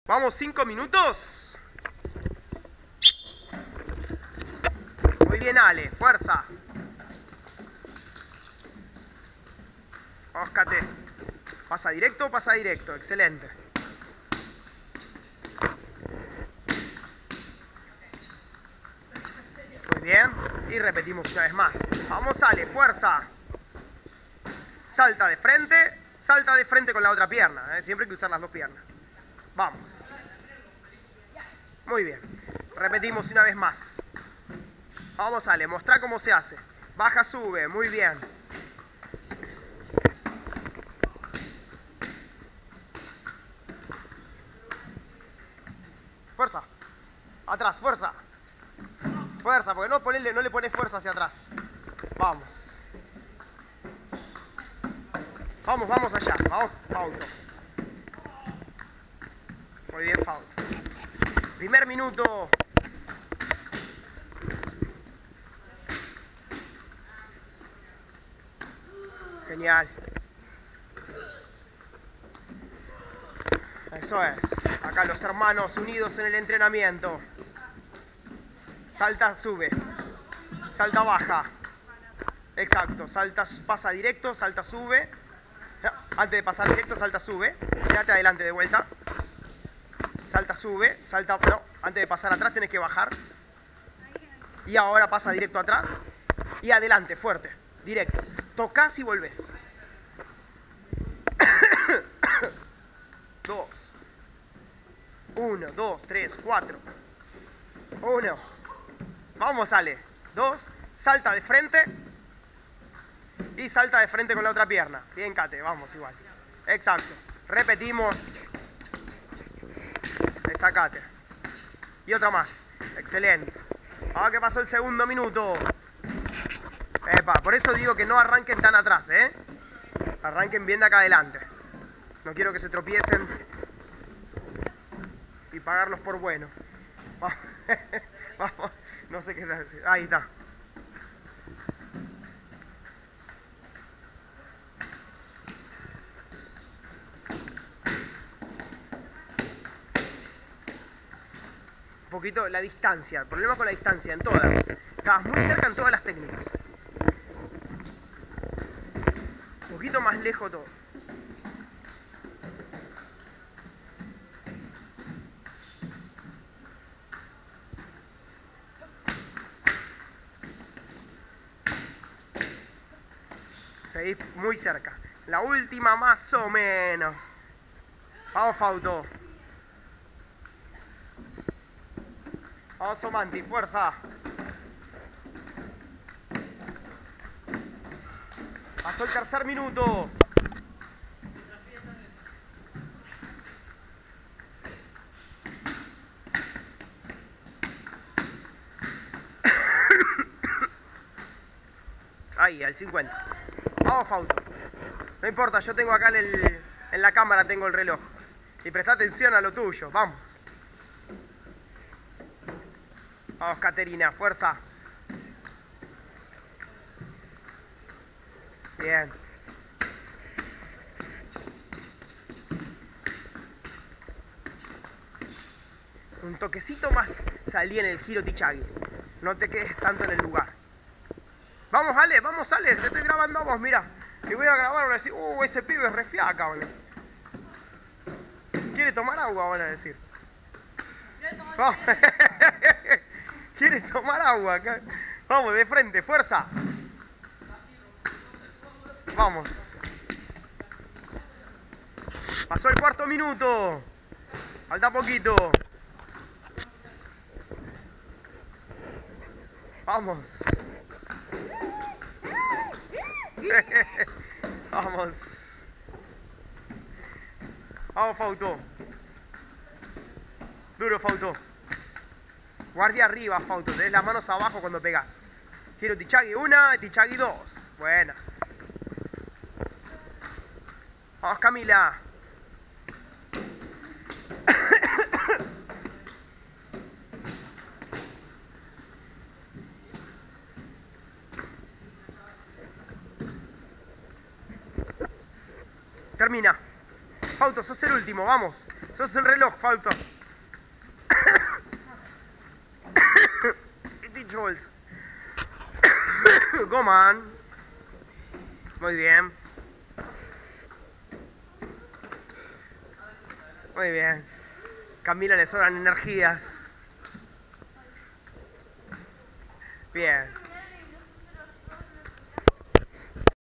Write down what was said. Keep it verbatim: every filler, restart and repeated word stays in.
Vamos, cinco minutos. Muy bien, Ale, fuerza. Óscate. Pasa directo, pasa directo, excelente. Muy bien, y repetimos una vez más. Vamos, Ale, fuerza. Salta de frente, salta de frente con la otra pierna, ¿eh? Siempre hay que usar las dos piernas. Vamos. Muy bien, repetimos una vez más. Vamos, Ale, mostrá cómo se hace. Baja, sube, muy bien. Fuerza. Atrás, fuerza. Fuerza, porque no, ponele, no le pones fuerza hacia atrás. Vamos. Vamos, vamos allá. Vamos, Fausto. Muy bien, Fausto. Primer minuto. Genial. Eso es. Acá los hermanos unidos en el entrenamiento. Salta, sube. Salta, baja. Exacto. Salta, pasa directo, salta, sube. Antes de pasar directo, salta, sube. Quédate adelante de vuelta. Salta, sube. Salta, no. Antes de pasar atrás tenés que bajar. Y ahora pasa directo atrás. Y adelante, fuerte. Directo. Tocás y volvés. Dos. Uno, dos, tres, cuatro. Uno. Vamos, Ale. Dos. Salta de frente. Y salta de frente con la otra pierna. Bien, Kate. Vamos, igual. Exacto. Repetimos. Esa, Kate. Y otra más. Excelente. Ahora que pasó el segundo minuto. Epa, por eso digo que no arranquen tan atrás, ¿eh? Arranquen bien de acá adelante. No quiero que se tropiecen y pagarlos por bueno. Vamos, no sé qué decir. Ahí está. Un poquito la distancia. El problema con la distancia en todas. Estabas muy cerca en todas las técnicas. Un poquito más lejos todo. Seguís muy cerca. La última más o menos. Vamos, Fausto. Vamos, Somanti, fuerza. Pasó el tercer minuto. Ahí, al cincuenta. Vamos, Fausto. No importa, yo tengo acá en, el, en la cámara tengo el reloj. Y presta atención a lo tuyo. Vamos. Vamos, Caterina, fuerza. Bien. Un toquecito más salí en el giro Tichagui. No te quedes tanto en el lugar. Vamos, Ale, vamos, Ale. Te estoy grabando a vos, mira. Y voy a grabar, van a decir, uh, ese pibe es refiaca, van a decir. ¿Quiere tomar agua? Van a decir. Vamos. ¿Quiere tomar agua? Vamos, de frente, fuerza. Vamos. Pasó el cuarto minuto. Falta poquito. Vamos. Vamos. Vamos, Fausto. Duro, Fausto. Guardia arriba, Fausto. Tenés las manos abajo cuando pegás. Giro Tichagui una, Tichagui dos. Buena. Vamos, Camila. Termina. Fauto, sos el último, vamos. Sos el reloj, Fauto. Dicho bolsa. Go, man. Muy bien. Muy bien. Camila le sobran energías. Bien.